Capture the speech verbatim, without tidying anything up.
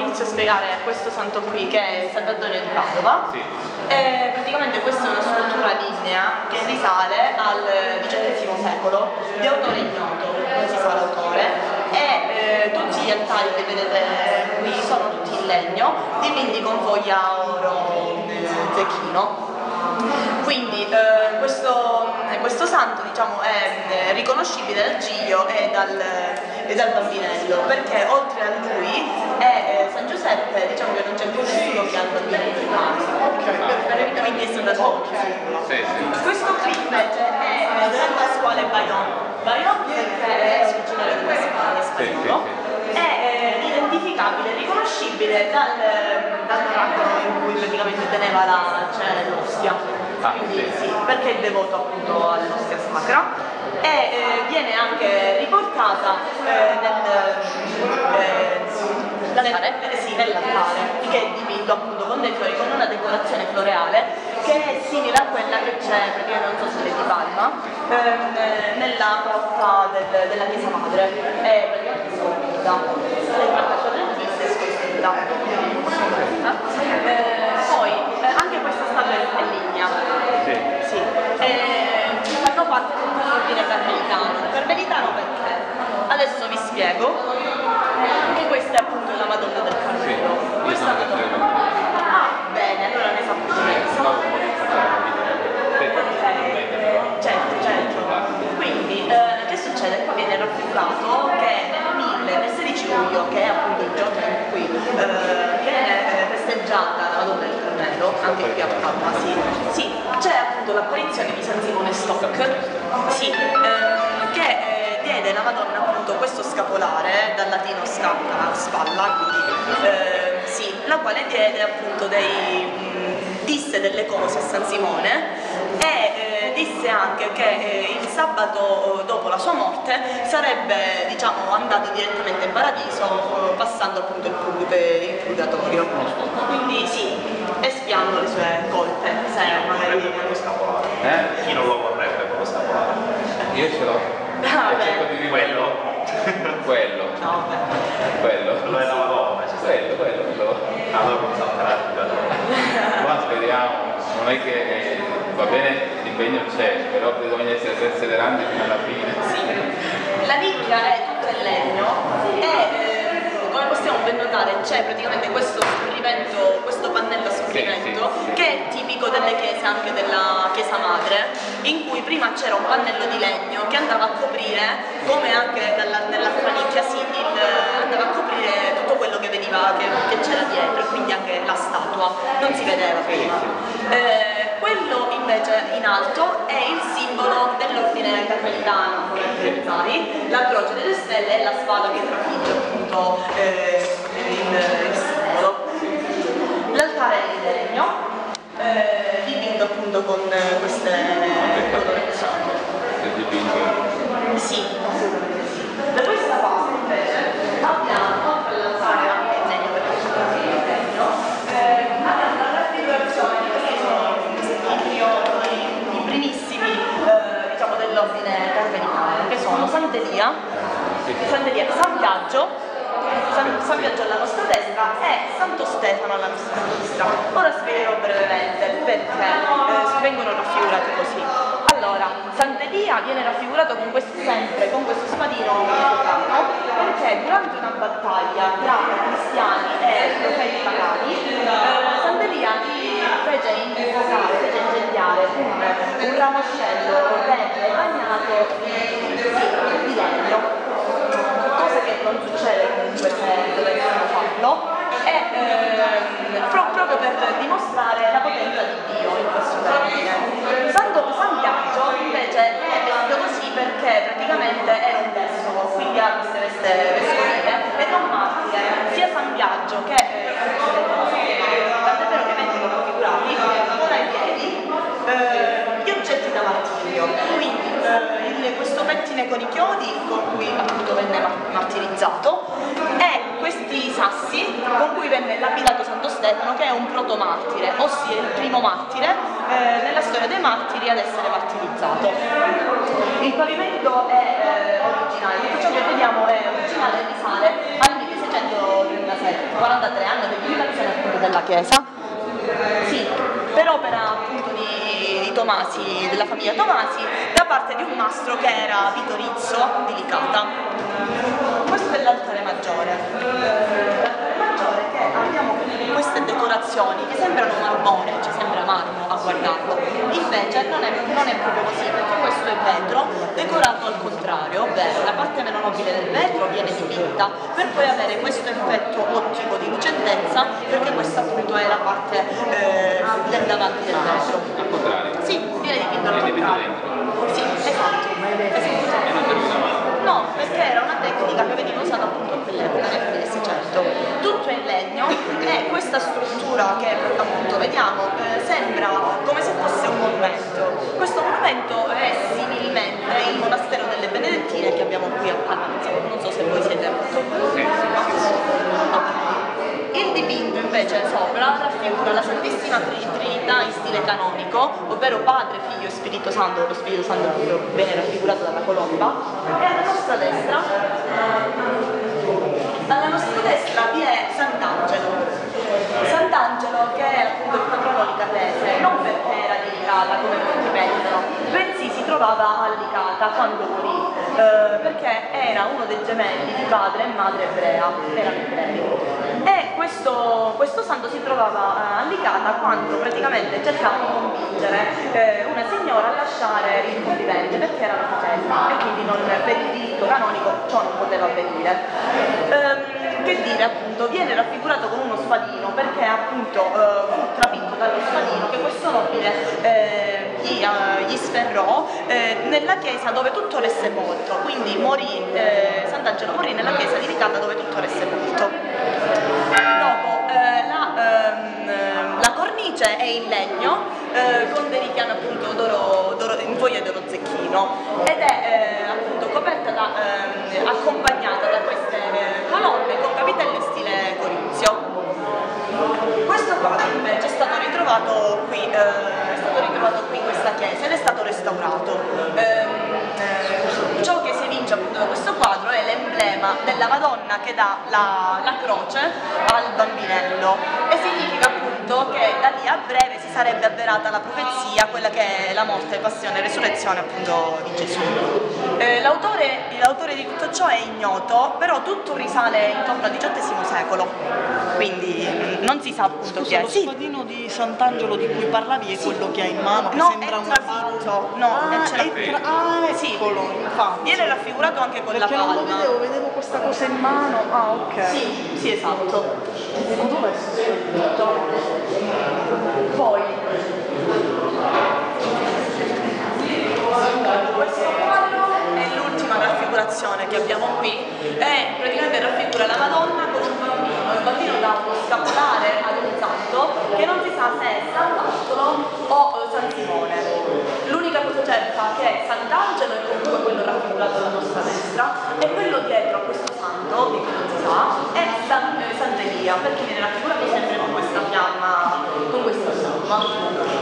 inizio a spiegare questo santo qui, che è Sant'Antonio di Padova. Sì. E praticamente questa è una scultura lignea che risale al diciottesimo secolo, di autore ignoto, non si sa l'autore, e eh, tutti gli altari che vedete qui sono tutti in legno, dipinti con foglia oro eh, zecchino. Quindi eh, questo, questo santo, diciamo, è riconoscibile dal ciglio e dal, e dal bambinello, perché oltre a lui è eh, San Giuseppe, diciamo che non c'è più nessuno che ha il bambinello in mano. Ok, quindi è stato okay. Sì, sì. Questo qui invece è eh, San Pasquale Bayon. Bayon perché è originario della Spagna, spagnolo. Sì, sì, sì. È eh, identificabile, riconoscibile dal, dal miracolo in cui praticamente teneva la cena dell'ostia. Ah, Quindi sì. sì, perché è devoto appunto all'ostia sacra. E eh, viene anche riportata eh, nel, eh, nel, eh, sì, nell'altare, che è dipinto appunto con dei fiori, con una decorazione floreale che è simile a quella che c'è, perché io non so se è di Palma, ehm, nella porta del, della chiesa madre. È praticamente scolpita, è quattrocentesca e scolpita. Eh, poi eh, anche questa statua è lignea. Sì. Sì. Eh, fanno parte dell'ordine carmelitano. Carmelitano perché? Adesso vi spiego che questa è appunto la Madonna del Carmelo. Sì, Questa sono Madonna. Ah, bene, allora ne sapevo Certo, certo. Quindi, eh, che succede? Qua viene raffigurato che nel mille, nel sedici luglio, che è appunto il giorno in cui eh, viene festeggiata la Madonna del Carmelo, anche qui a Padova, sì, sì, c'è appunto l'apparizione di San Simone Stock, sì, ehm, che eh, diede alla Madonna appunto questo scapolare, dal latino scapula, spalla, quindi eh, sì, la quale diede appunto dei, mh, disse delle cose a San Simone e eh, disse anche che eh, il sabato dopo la sua morte sarebbe, diciamo, andato direttamente in paradiso eh, passando appunto il, pur il purgatorio. Quindi sì, espiando le sue colpe, se magari quello scapolare. Eh? Chi non lo vorrebbe quello scapolare? Io ce l'ho. Ah, E cerco di vivere Quello. quello. no, beh. Quello. Quello della Madonna, ci sta. Quello, quello, quello. Allora non salterà il purgatorio. Ma speriamo, non è che eh, va bene, l'impegno c'è, però bisogna essere perseveranti fino alla fine. Sì. La nicchia è tutta in legno e eh, come possiamo ben notare c'è praticamente questo scorrimento, questo pannello a scorrimento sì, sì, sì. che è tipico delle chiese, anche della chiesa madre, in cui prima c'era un pannello di legno che andava a coprire, come anche nell'altra nicchia, sì, il, andava a coprire tutto quello che veniva, che, che c'era dietro, e quindi anche la statua, non si vedeva prima. Eh, quello invece in alto è il simbolo dell'ordine carmelitano, la croce delle stelle e la spada che trafigge appunto eh, il, il simbolo. L'altare è in legno, eh, dipinto appunto con queste colorazioni. Sì, assolutamente sì. Da questa parte invece abbiamo, oltre all'altare anche in legno, perché c'è anche in legno, eh, abbiamo la raffigurazione di questi sono i priori, i primissimi eh, diciamo dell'ordine carmelitano, che sono Sant'Elia, Sant'Elia, San Biagio, San, San Biagio alla nostra destra e Santo Stefano alla nostra sinistra. Ora spiegherò brevemente perché eh, vengono raffigurati così. Allora, Sant'Elia viene raffigurato con questo, sempre con questo spadino infuocato, perché durante una battaglia tra cristiani e profeti pagani, eh, Sant'Elia fece infuocare, fece incendiare un, un ramoscello verde bagnato di, di legno. Cosa che non succede comunque se dovessimo farlo, e ehm, pro proprio per dimostrare la potenza di Dio in questo termine. Santo San Biagio invece è vestito così perché praticamente era un vescovo, quindi ha queste veste vescovile ed è un martire, sia San Biagio che eh, tant'è vero che vengono raffigurati con ai piedi eh, gli oggetti da martirio, quindi eh, il, questo pettine con i chiodi con cui appunto venne martirizzato e questi sassi con cui venne lapidato Santo Stefano, che è un protomartire, ossia il primo martire eh, nella storia dei martiri ad essere martirizzato. Il pavimento è eh, originale, tutto ciò che vediamo è originale e risale al milleseicentotrentasette. quarantatré anni di dedicazione appunto della chiesa. Sì, per opera appunto di, di Tomasi, della famiglia Tomasi, da parte di un mastro che era Vito Rizzo di Licata. Questo è l'altare maggiore. L'altare maggiore che abbiamo queste decorazioni che sembrano marmone, cioè sembra marmo a guardarlo, invece non è, non è proprio così, perché questo è vetro decorato al contrario, ovvero la parte meno nobile del vetro viene dipinta per poi avere questo effetto ottico di lucentezza, perché questa appunto è la parte eh, del davanti del vetro. Al contrario. Sì, viene dipinto al Viene dipinto contrario. dentro. Sì, esatto. esatto. E non serve una mano. No, perché era una tecnica che veniva usata appunto in quell'epoca nel Fides, certo. Tutto in legno e questa struttura che appunto vediamo eh, sembra come se fosse un monumento. Questo monumento è similmente il monastero delle Benedettine che abbiamo qui a Palazzo. Non so se voi siete molto. Sì, sì, sì, sì. Ok. Il dipinto invece sopra raffigura la Santissima Trinità in stile canonico, ovvero Padre, Figlio e Spirito Santo, lo Spirito Santo viene raffigurato dalla colomba, e alla nostra destra, alla nostra destra vi è Sant'Angelo. Sant'Angelo che è appunto il patrono licatese, non perché era di Licata come molti pensano, bensì si trovava a Licata quando morì, eh, perché era uno dei gemelli di padre e madre ebrea, erano ebrei. E questo, questo santo si trovava a Licata quando praticamente cercava di convincere eh, una signora a lasciare il convivente perché era una e quindi non, per il diritto canonico ciò non poteva avvenire. Ehm, che dire appunto, viene raffigurato con uno spadino perché appunto eh, fu trafitto dallo spadino che questo nobile eh, gli, eh, gli sferrò eh, nella chiesa dove tutto è sepolto, quindi morì, eh, Sant'Angelo morì nella chiesa di Licata dove tutto è sepolto. Dopo eh, la, ehm, la cornice è in legno eh, con dei richiami appunto d'oro, d'oro in foglia d'oro zecchino ed è eh, appunto coperta da, ehm, accompagnata da queste eh, colonne con capitelli stile corinzio. Questo quadro invece è stato ritrovato qui, eh, è stato ritrovato qui in questa chiesa ed è stato restaurato. Ehm, eh, ciò che si evince appunto da questo quadro è l'emblema della Madonna che dà la, la croce al bambinello e significa appunto che da lì a breve si sarebbe avverata la profezia, quella che è la morte, passione e resurrezione appunto di Gesù. Eh, l'autore, l'autore di tutto ciò è ignoto, però tutto risale intorno al diciottesimo secolo, quindi non si sa appunto chi è. Lo Sì. spadino di Sant'Angelo di cui parlavi è Sì. quello che hai in mano, che No, sembra è un trafitto, no, ah, è tra- è tra- ah, Sì. eccolo, infatti. Viene raffigurato anche con Perché la non lo palma. vedevo, vedevo questa cosa in mano. Ah, ok. Sì, sì, esatto. Ma dov'è scritto? Poi questo quadro è l'ultima raffigurazione che abbiamo qui e praticamente raffigura la Madonna con un bambino, il bambino dà uno scapolare ad un santo che non si sa se è Sant'Angelo o San Simone. L'unica cosa certa è che Sant'Angelo è comunque quello raffigurato alla nostra destra e quello dietro a questo santo, di cui non si sa, è San, eh, Sant'Elia, perché viene raffigurato sempre con questa fiamma, con questa fiamma.